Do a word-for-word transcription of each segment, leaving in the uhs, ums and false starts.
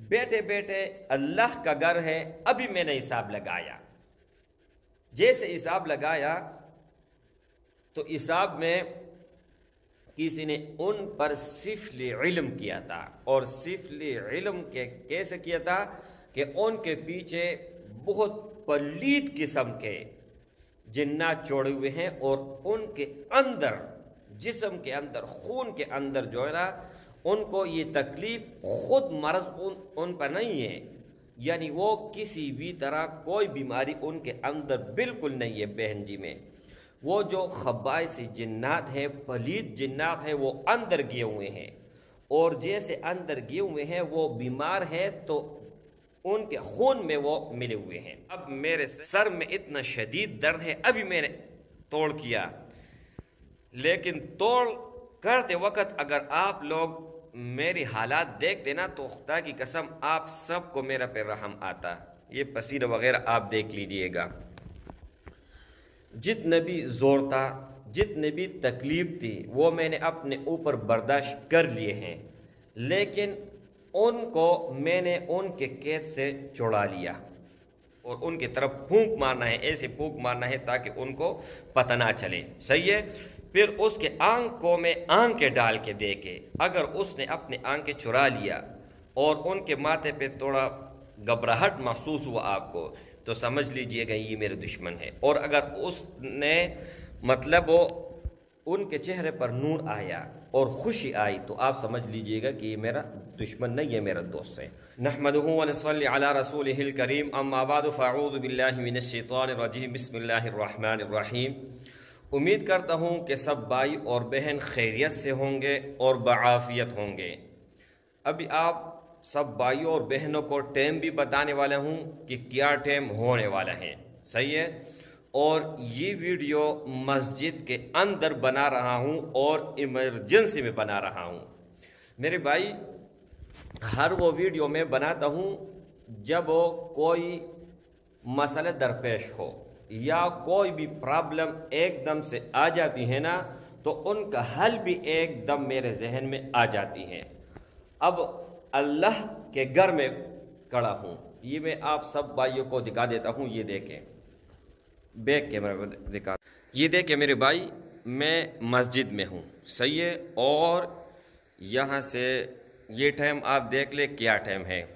بیٹے بیٹے اللہ کا گھر ہے، ابھی میں نے حساب لگایا۔ جیسے حساب لگایا تو حساب میں کسی نے ان پر سفل علم کیا تھا، اور سفل علم کے کیسے کیا تھا کہ ان کے پیچھے بہت پلید قسم کے جنات چھوڑے ہوئے ہیں، اور ان کے اندر جسم کے اندر خون کے اندر جو ہے نا ان کو یہ تکلیف خود مرض ان, ان پر نہیں ہے، یعنی وہ کسی بھی طرح کوئی بیماری ان کے اندر بالکل نہیں ہے بہن جی میں۔ وہ جو خبائث جنات ہیں، پلید جنات ہیں، وہ اندر گئے ہوئے ہیں، اور جیسے اندر گئے ہوئے ہیں وہ بیمار ہے تو ان کے خون میں وہ ملے ہوئے ہیں۔ اب میرے سر میں اتنا شدید درد ہے، ابھی میں نے توڑ کیا، لیکن توڑ کرتے وقت اگر آپ لوگ میری حالات دیکھتے نا تو خدا کی قسم آپ سب کو میرا پہ رحم آتا۔ یہ پسینہ وغیرہ آپ دیکھ لیجئے گا، جتنے بھی زور تھا، جتنے بھی تکلیف تھی وہ میں نے اپنے اوپر برداشت کر لیے ہیں، لیکن ان کو میں نے ان کے قید سے چھڑا لیا، اور ان کی طرف پھونک مارنا ہے، ایسے پھونک مارنا ہے تاکہ ان کو پتہ نہ چلے، صحیح ہے۔ پھر اس کے آنکھوں میں آنکھیں ڈال کے دیکھے، اگر اس نے اپنے آنکھیں چرا لیا اور ان کے ماتھے پہ تھوڑا گھبراہٹ محسوس ہوا آپ کو تو سمجھ لیجئے گا یہ میرے دشمن ہے، اور اگر اس نے مطلب وہ ان کے چہرے پر نور آیا اور خوشی آئی تو آپ سمجھ لیجئے گا کہ یہ میرا دشمن نہیں، یہ میرا دوست ہے۔ نحمدہ و نصلی علی رسولہ الکریم، اما بعد فاعوذ باللہ من الشیطان الرجیم، بسم اللہ الرحمن الرحیم۔ امید کرتا ہوں کہ سب بھائی اور بہن خیریت سے ہوں گے اور بعافیت ہوں گے۔ ابھی آپ سب بھائیوں اور بہنوں کو ٹائم بھی بتانے والا ہوں کہ کیا ٹائم ہونے والا ہے، صحیح ہے، اور یہ ویڈیو مسجد کے اندر بنا رہا ہوں اور ایمرجنسی میں بنا رہا ہوں۔ میرے بھائی ہر وہ ویڈیو میں بناتا ہوں جب وہ کوئی مسئلہ درپیش ہو یا کوئی بھی پرابلم ایک دم سے آ جاتی ہے نا تو ان کا حل بھی ایک دم میرے ذہن میں آ جاتی ہے۔ اب اللہ کے گھر میں کھڑا ہوں، یہ میں آپ سب بھائیوں کو دکھا دیتا ہوں، یہ دیکھیں بیک کیمرہ دکھا، یہ دیکھیں میرے بھائی میں مسجد میں ہوں، صحیح ہے، اور یہاں سے یہ ٹائم آپ دیکھ لیں کیا ٹائم ہے،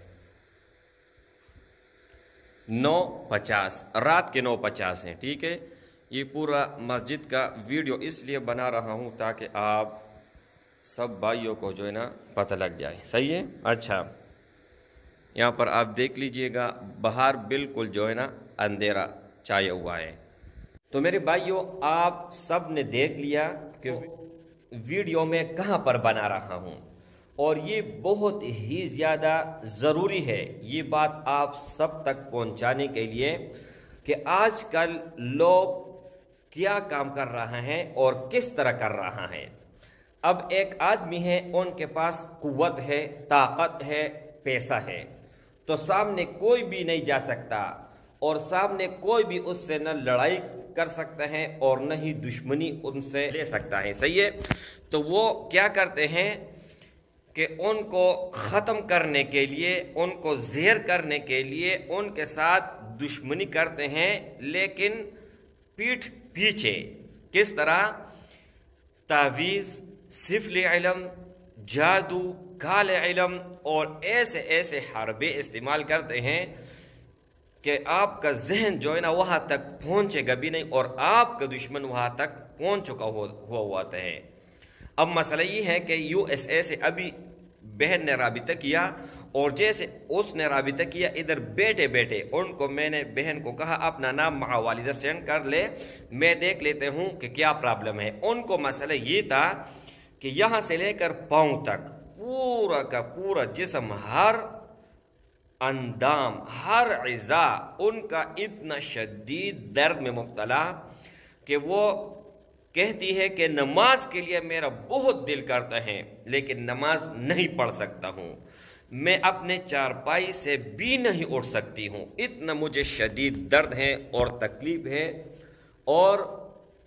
نو پچاس، رات کے نو پچاس ہیں، ٹھیک ہے۔ یہ پورا مسجد کا ویڈیو اس لیے بنا رہا ہوں تاکہ آپ سب بھائیوں کو جو ہے نا پتہ لگ جائے، صحیح ہے۔ اچھا یہاں پر آپ دیکھ لیجئے گا باہر بالکل جو ہے نا اندھیرا چھایا ہوا ہے۔ تو میرے بھائیوں آپ سب نے دیکھ لیا کہ ویڈیو میں کہاں پر بنا رہا ہوں، اور یہ بہت ہی زیادہ ضروری ہے یہ بات آپ سب تک پہنچانے کے لیے کہ آج کل لوگ کیا کام کر رہا ہیں اور کس طرح کر رہا ہے۔ اب ایک آدمی ہے، ان کے پاس قوت ہے، طاقت ہے، پیسہ ہے، تو سامنے کوئی بھی نہیں جا سکتا، اور سامنے کوئی بھی اس سے نہ لڑائی کر سکتا ہے اور نہ ہی دشمنی ان سے لے سکتا ہے، صحیح ہے۔ تو وہ کیا کرتے ہیں کہ ان کو ختم کرنے کے لیے، ان کو زہر کرنے کے لیے ان کے ساتھ دشمنی کرتے ہیں، لیکن پیٹھ پیچھے کس طرح تعویذ، سفل علم، جادو، کال علم اور ایسے ایسے حربے استعمال کرتے ہیں کہ آپ کا ذہن جو ہے نا وہاں تک پہنچے گا بھی نہیں، اور آپ کا دشمن وہاں تک پہنچ چکا ہوا ہوتا ہے۔ اب مسئلہ یہ ہے کہ یو ایس اے سے ابھی بہن نے رابطہ کیا، اور جیسے اس نے رابطہ کیا ادھر بیٹے بیٹے ان کو میں نے بہن کو کہا اپنا نام مع والدہ سینڈ کر لے، میں دیکھ لیتے ہوں کہ کیا پرابلم ہے۔ ان کو مسئلہ یہ تھا کہ یہاں سے لے کر پاؤں تک پورا کا پورا جسم، ہر اندام، ہر اعضا ان کا اتنا شدید درد میں مبتلا کہ وہ کہتی ہے کہ نماز کے لیے میرا بہت دل کرتا ہے لیکن نماز نہیں پڑھ سکتا ہوں، میں اپنے چارپائی سے بھی نہیں اٹھ سکتی ہوں، اتنا مجھے شدید درد ہے اور تکلیف ہے، اور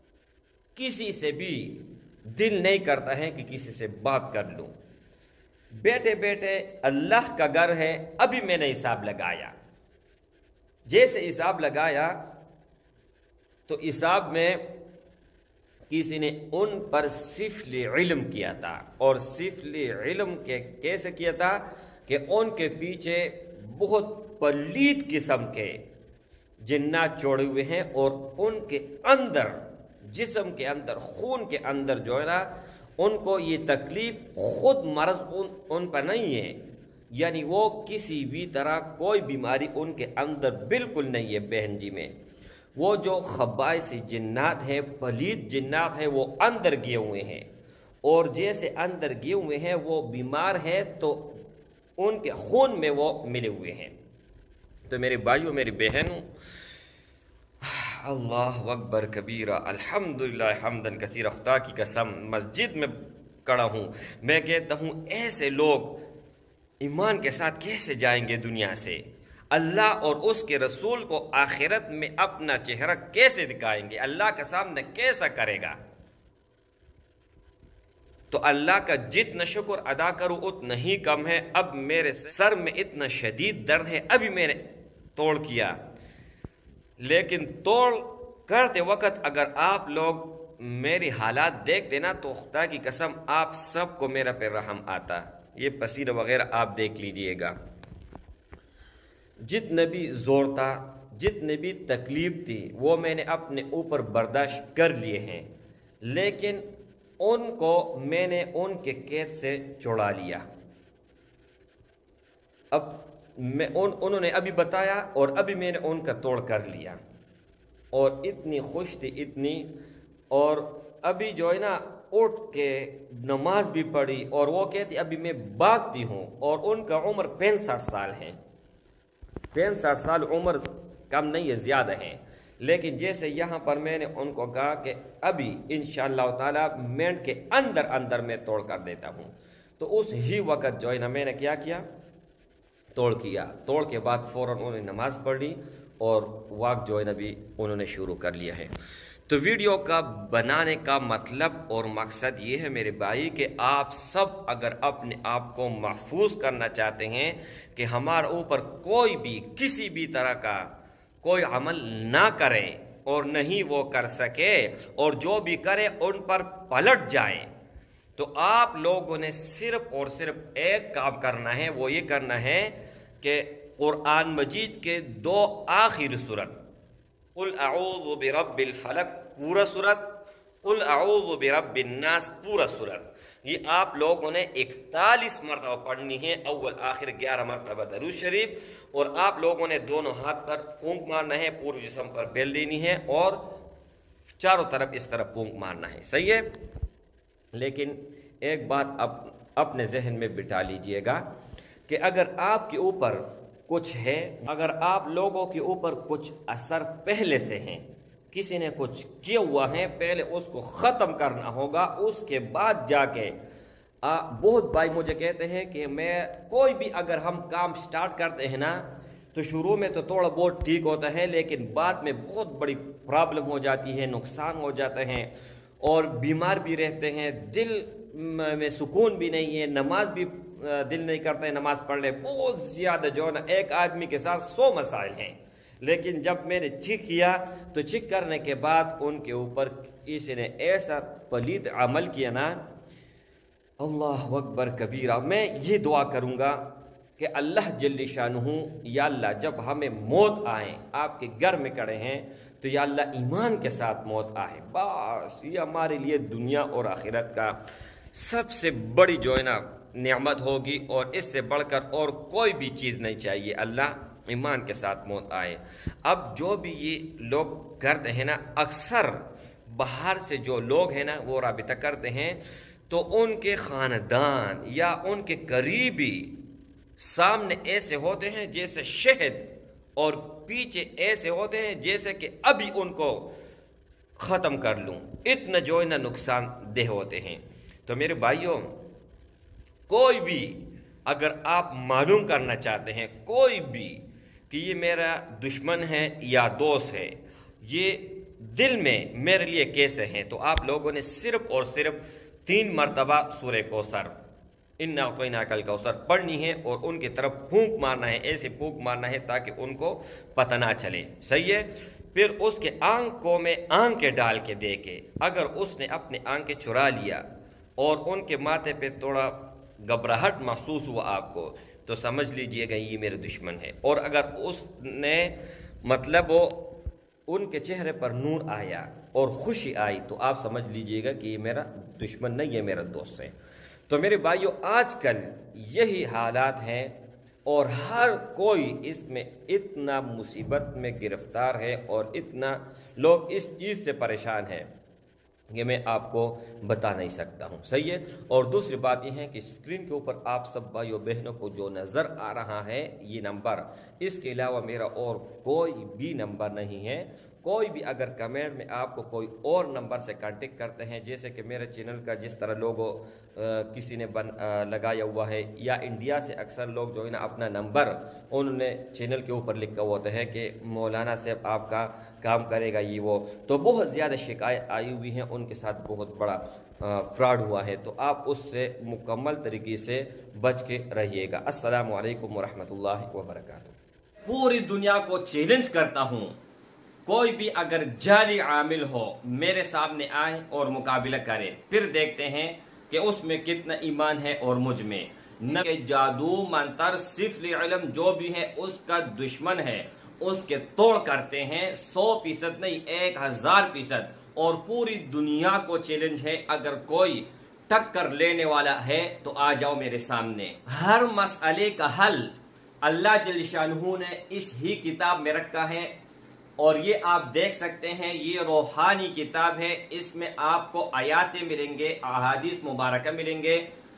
کسی سے بھی دل نہیں کرتا ہے کہ کسی سے بات کر لوں۔ بیٹھے بیٹھے اللہ کا گھر ہے، ابھی میں نے حساب لگایا، جیسے حساب لگایا تو حساب میں کسی نے ان پر سفل علم کیا تھا، اور سفل علم کے کیسے کیا تھا کہ ان کے پیچھے بہت پلید قسم کے جنات چھوڑے ہوئے ہیں، اور ان کے اندر جسم کے اندر خون کے اندر جو ہے نا ان کو یہ تکلیف خود مرض ان, ان پر نہیں ہے، یعنی وہ کسی بھی طرح کوئی بیماری ان کے اندر بالکل نہیں ہے بہن جی میں، وہ جو خبائث جنات ہیں، پلید جنات ہیں، وہ اندر گئے ہوئے ہیں، اور جیسے اندر گئے ہوئے ہیں وہ بیمار ہے تو ان کے خون میں وہ ملے ہوئے ہیں۔ تو میرے بھائیوں میری بہنوں، اللہ اکبر کبیرہ، الحمدللہ حمدن کثیرہ، خدا کی قسم مسجد میں کھڑا ہوں، میں کہتا ہوں ایسے لوگ ایمان کے ساتھ کیسے جائیں گے دنیا سے؟ اللہ اور اس کے رسول کو آخرت میں اپنا چہرہ کیسے دکھائیں گے؟ اللہ کے سامنے کیسا کرے گا؟ تو اللہ کا جتنا شکر ادا کروں اتنا ہی کم ہے۔ اب میرے سر میں اتنا شدید درد ہے، ابھی میں نے توڑ کیا، لیکن توڑ کرتے وقت اگر آپ لوگ میری حالات دیکھتے نا تو خدا کی قسم آپ سب کو میرا پہ رحم آتا۔ یہ پسینہ وغیرہ آپ دیکھ لیجئے گا، جتنے بھی زور تھا، جتنے بھی تکلیف تھی وہ میں نے اپنے اوپر برداشت کر لیے ہیں، لیکن ان کو میں نے ان کے قید سے چھڑا لیا۔ اب میں ان انہوں نے ابھی بتایا اور ابھی میں نے ان کا توڑ کر لیا، اور اتنی خوش تھی اتنی، اور ابھی جو ہے نا اٹھ کے نماز بھی پڑھی، اور وہ کہتی ابھی میں بھاگتی ہوں، اور ان کا عمر پینسٹھ سال ہے، پینسٹھ سال عمر کم نہیں ہے، زیادہ ہیں، لیکن جیسے یہاں پر میں نے ان کو کہا کہ ابھی انشاءاللہ تعالی منٹ کے اندر اندر میں توڑ کر دیتا ہوں، تو اس ہی وقت جو ہے نا میں نے کیا کیا، توڑ کیا۔ توڑ کے بعد فوراً انہوں نے نماز پڑھ لی اور واک جو ہے نا بھی انہوں نے شروع کر لیا ہے۔ تو ویڈیو کا بنانے کا مطلب اور مقصد یہ ہے میرے بھائی کہ آپ سب اگر اپنے آپ کو محفوظ کرنا چاہتے ہیں کہ ہمارے اوپر کوئی بھی کسی بھی طرح کا کوئی عمل نہ کریں اور نہیں وہ کر سکے، اور جو بھی کرے ان پر پلٹ جائیں، تو آپ لوگوں نے صرف اور صرف ایک کام کرنا ہے، وہ یہ کرنا ہے کہ قرآن مجید کے دو آخری سورت، قل اعوذ برب الفلق پورا سورت، قل اعوذ برب الناس پورا سورت، یہ آپ لوگوں نے اکتالیس مرتبہ پڑھنی ہے، اول آخر گیارہ مرتبہ درود شریف، اور آپ لوگوں نے دونوں ہاتھ پر پھونک مارنا ہے، پورے جسم پر بیل لینی ہے، اور چاروں طرف اس طرف پھونک مارنا ہے، صحیح ہے؟ لیکن ایک بات اب اپنے ذہن میں بٹھا لیجئے گا کہ اگر آپ کے اوپر کچھ ہے، اگر آپ لوگوں کے اوپر کچھ اثر پہلے سے ہیں، کسی نے کچھ کیا ہوا ہے، پہلے اس کو ختم کرنا ہوگا، اس کے بعد جا کے آ, بہت بھائی مجھے کہتے ہیں کہ میں کوئی بھی اگر ہم کام سٹارٹ کرتے ہیں نا تو شروع میں تو تھوڑا بہت ٹھیک ہوتا ہے، لیکن بعد میں بہت بڑی پرابلم ہو جاتی ہے، نقصان ہو جاتے ہیں، اور بیمار بھی رہتے ہیں، دل میں سکون بھی نہیں ہے، نماز بھی دل نہیں کرتا ہے نماز پڑھ لے، بہت زیادہ جو ہے نا ایک آدمی کے ساتھ سو مسائل ہیں۔ لیکن جب میں نے چیک کیا تو چیک کرنے کے بعد ان کے اوپر کسی نے ایسا پلید عمل کیا نا، اللہ اکبر کبیرہ، میں یہ دعا کروں گا کہ اللہ جل شانہ، یا اللہ جب ہمیں موت آئے، آپ کے گھر میں کھڑے ہیں تو یا اللہ ایمان کے ساتھ موت آئے، بس یہ ہمارے لیے دنیا اور آخرت کا سب سے بڑی جو ہے نا نعمت ہوگی، اور اس سے بڑھ کر اور کوئی بھی چیز نہیں چاہیے، اللہ ایمان کے ساتھ موت آئے۔ اب جو بھی یہ لوگ کرتے ہیں نا، اکثر باہر سے جو لوگ ہیں نا وہ رابطہ کرتے ہیں، تو ان کے خاندان یا ان کے قریبی سامنے ایسے ہوتے ہیں جیسے شہد، اور پیچھے ایسے ہوتے ہیں جیسے کہ ابھی ان کو ختم کر لوں، اتنا جو ہے نا نقصان دہ ہوتے ہیں۔ تو میرے بھائیوں، کوئی بھی اگر آپ معلوم کرنا چاہتے ہیں کوئی بھی کہ یہ میرا دشمن ہے یا دوست ہے، یہ دل میں میرے لیے کیسے ہیں، تو آپ لوگوں نے صرف اور صرف تین مرتبہ سورہ کوثر इन्ना अतैना कल कौसर पढ़नी है और उनकी तरफ फूंक मारना है, ऐसे फूंक मारना है ताकि उनको पता ना चले। सही है। फिर उसके आंखों में आंखें डाल के देखे, अगर उसने अपने आंखें चुरा लिया और उनके माथे पे थोड़ा घबराहट महसूस हुआ आपको, तो समझ लीजिएगा ये मेरे दुश्मन है। और अगर उसने मतलब वो उनके चेहरे पर नूर आया और खुशी आई, तो आप समझ लीजिएगा कि ये मेरा दुश्मन नहीं, ये मेरा दोस्त है। तो मेरे भाइयों, आजकल यही हालात हैं और हर कोई इसमें इतना मुसीबत में गिरफ्तार है और इतना लोग इस चीज़ से परेशान हैं कि मैं आपको बता नहीं सकता हूँ। सही है। और दूसरी बात यह है कि स्क्रीन के ऊपर आप सब भाइयों बहनों को जो नज़र आ रहा है ये नंबर, इसके अलावा मेरा और कोई भी नंबर नहीं है। कोई भी अगर कमेंट में आपको कोई और नंबर से कांटेक्ट करते हैं, जैसे कि मेरे चैनल का जिस तरह लोगो किसी ने बन आ, लगाया हुआ है, या इंडिया से अक्सर लोग जो है ना अपना नंबर उन्होंने चैनल के ऊपर लिखा हुआ होता है कि मौलाना साहब आपका काम करेगा ये वो, तो बहुत ज़्यादा शिकायत आई हुई हैं, उनके साथ बहुत बड़ा फ्रॉड हुआ है। तो आप उससे मुकम्मल तरीके से बच के रहिएगा। अस्सलामु अलैकुम वरहमतुल्लाहि वबरकातुहू। पूरी दुनिया को चैलेंज करता हूँ, कोई भी अगर जाली आमिल हो मेरे सामने आए और मुकाबला करे, फिर देखते हैं कि उसमें कितना ईमान है और मुझ में न। जादू मंतर सिफल इल्म जो भी है उसका दुश्मन है, उसके तोड़ करते हैं सौ फीसद नहीं एक हजार फीसद। और पूरी दुनिया को चैलेंज है, अगर कोई टक्कर लेने वाला है तो आ जाओ मेरे सामने। हर मसले का हल अल्लाह जल्ल शानहू ने इस ही किताब में रखा है और ये आप देख सकते हैं, ये रूहानी किताब है। इसमें आपको आयातें मिलेंगे, अहादीस मुबारक मिलेंगे।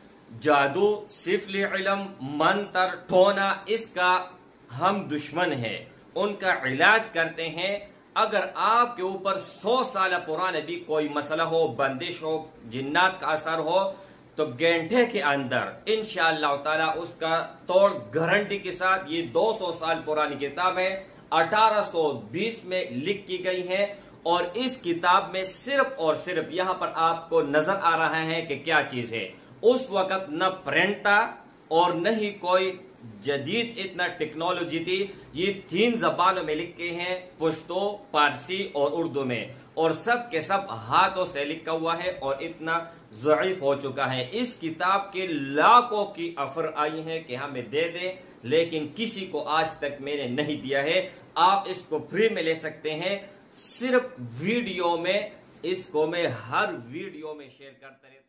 जादू, सिफल इल्म, मंतर, टोना, इसका हम दुश्मन है, उनका इलाज करते हैं। अगर आपके ऊपर सौ साल पुराना भी कोई मसला हो, बंदिश हो, जिन्नात का असर हो, तो घंटे के अंदर इंशाअल्लाह ताला उसका तोड़ गारंटी के साथ। ये दो सौ साल पुरानी किताब है, अठारह सौ बीस में लिख की गई है। और इस किताब में सिर्फ और सिर्फ यहाँ पर आपको नजर आ रहा है कि क्या चीज है। उस वक्त न प्रिंट था और न ही कोई जदीद इतना टेक्नोलॉजी थी। ये तीन जबानों में लिखे हैं, पश्तो, पारसी और उर्दू में, और सब के सब हाथों से लिखा हुआ है और इतना ज़ईफ हो चुका है। इस किताब के लाखों की ऑफर आई है कि हमें दे दें, लेकिन किसी को आज तक मैंने नहीं दिया है। आप इसको फ्री में ले सकते हैं, सिर्फ वीडियो में। इसको मैं हर वीडियो में शेयर करता रहता हूं।